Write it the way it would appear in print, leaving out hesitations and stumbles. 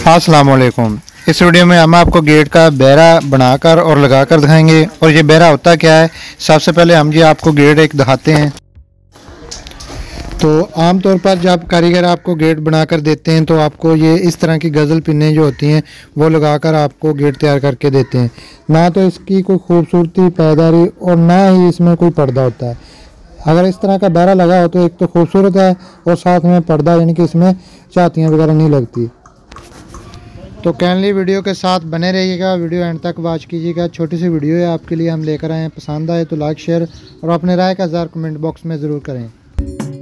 अस्सलाम वालेकुम। इस वीडियो में हम आपको गेट का बेरा बनाकर और लगाकर दिखाएंगे। और ये बेरा होता क्या है, सबसे पहले हम जी आपको गेट एक दिखाते हैं। तो आमतौर पर जब कारीगर आपको गेट बनाकर देते हैं तो आपको ये इस तरह की गज़ल पिन्ने जो होती हैं वो लगाकर आपको गेट तैयार करके देते हैं। ना तो इसकी कोई खूबसूरती पैदारी और ना ही इसमें कोई पर्दा होता है। अगर इस तरह का बेरा लगा हो तो एक तो खूबसूरत है और साथ में पर्दा यानी कि इसमें चातियाँ वगैरह नहीं लगती। तो काइंडली वीडियो के साथ बने रहिएगा, वीडियो एंड तक वॉच कीजिएगा। छोटी सी वीडियो है आपके लिए हम लेकर आए हैं, पसंद आए तो लाइक शेयर और अपने राय का इज़हार कमेंट बॉक्स में ज़रूर करें।